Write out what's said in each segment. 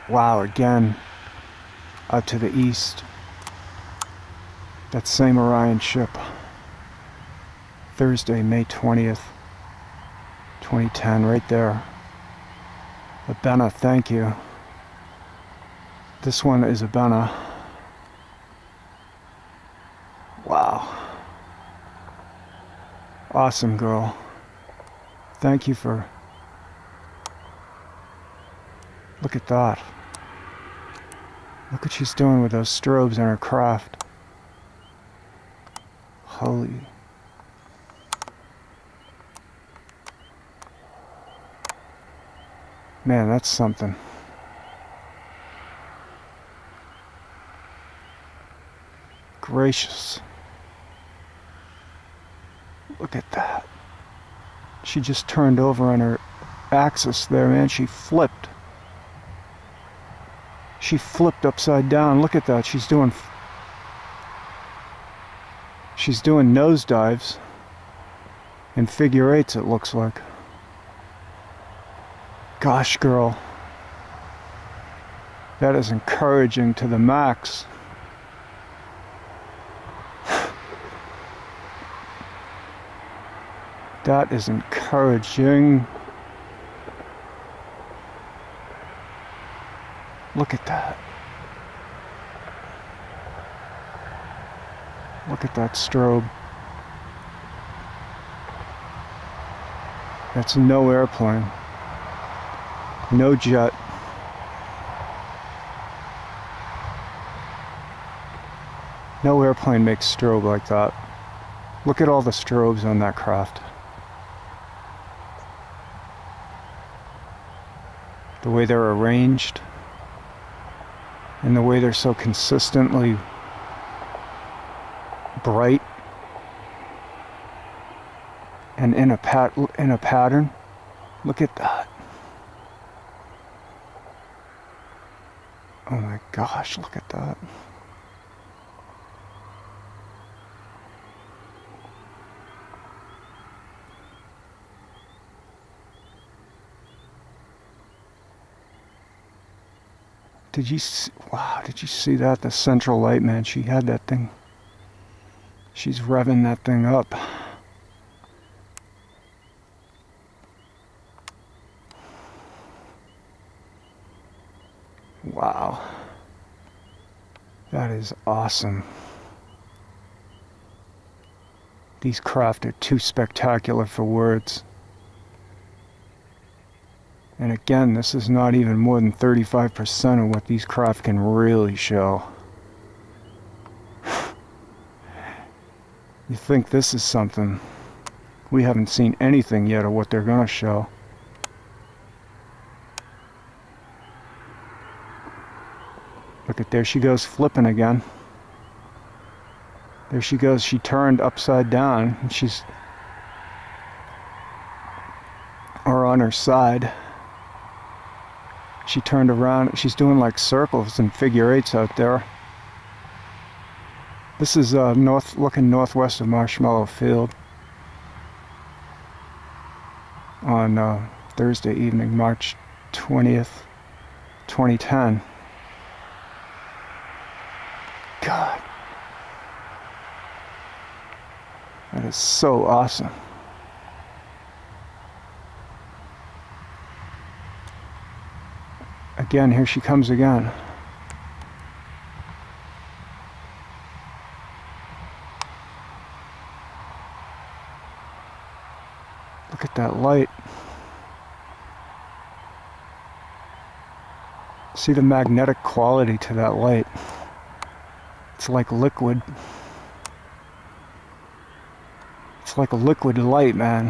Wow, again, out to the east. That same Orion ship. Thursday, May 20th, 2010, right there. Abena, thank you. This one is Abena. Wow. Awesome, girl. Thank you for... Look at that. Look what she's doing with those strobes in her craft. Holy... Man, that's something. Gracious. Look at that. She just turned over on her axis there, man. She flipped. She flipped upside down. Look at that. She's doing nosedives in figure eights, it looks like. Gosh, girl. That is encouraging to the max. That is encouraging. Look at that. Look at that strobe. That's no airplane. No jet. No airplane makes strobe like that. Look at all the strobes on that craft. The way they're arranged, and the way they're so consistently bright and in a pattern. Look at that. Oh my gosh, look at that. Did you see, wow, did you see that? The central light, man, she had that thing. She's revving that thing up. Wow. That is awesome. These craft are too spectacular for words. And again, this is not even more than 35% of what these craft can really show. You think this is something? We haven't seen anything yet of what they're going to show. Look at, there she goes flipping again. There she goes, she turned upside down, and she's, or on her side. She turned around, she's doing like circles and figure eights out there. This is looking northwest of Marshmallow Field on Thursday evening, March 20th, 2010. God. That is so awesome. Again, here she comes again. Look at that light. See the magnetic quality to that light. It's like liquid. It's like a liquid light, man.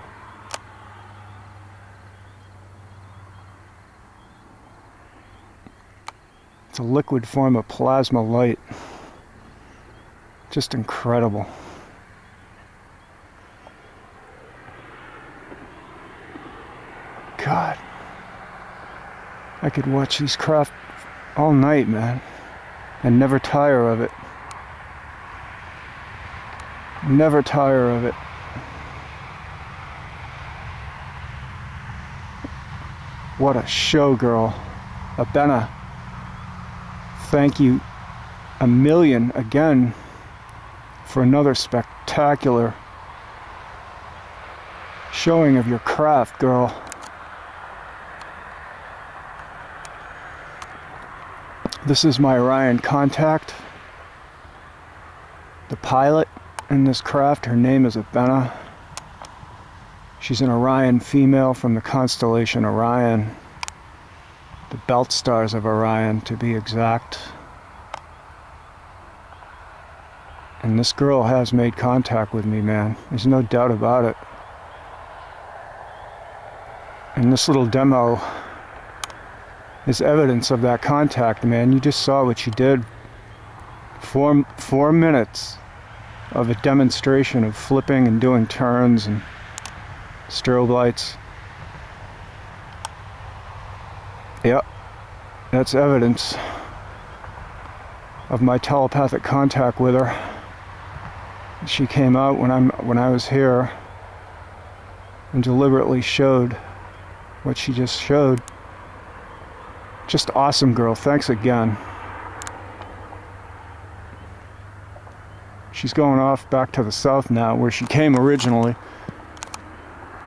It's a liquid form of plasma light. Just incredible. God. I could watch these craft all night, man, and never tire of it. Never tire of it. What a show, girl. Abena, thank you a million again for another spectacular showing of your craft, girl. This is my Orion contact, the pilot in this craft. Her name is Abena. She's an Orion female from the constellation Orion, the belt stars of Orion to be exact. And this girl has made contact with me, man. There's no doubt about it. And this little demo is evidence of that contact, man. You just saw what she did. 4 minutes of a demonstration of flipping and doing turns and strobe lights. Yep, that's evidence of my telepathic contact with her. She came out when I was here and deliberately showed what she just showed. Just awesome, girl. Thanks again. She's going off back to the south now, where she came originally.